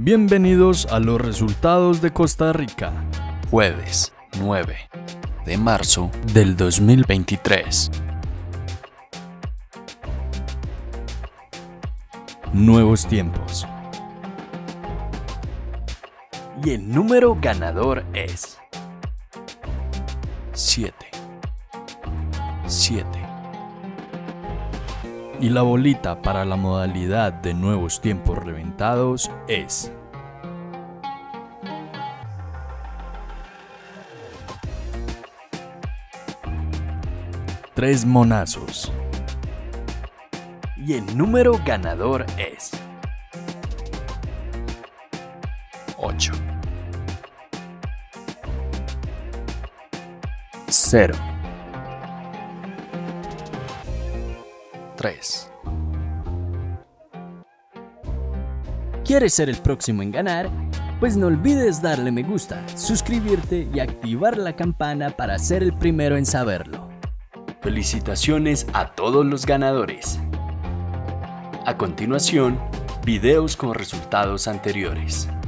Bienvenidos a los resultados de Costa Rica. Jueves 9 de marzo del 2023. Nuevos tiempos. Y el número ganador es 7. Y la bolita para la modalidad de nuevos tiempos reventados es 3 monazos. Y el número ganador es 8. 0. 3. ¿Quieres ser el próximo en ganar? Pues no olvides darle me gusta, suscribirte y activar la campana para ser el primero en saberlo. Felicitaciones a todos los ganadores. A continuación, videos con resultados anteriores.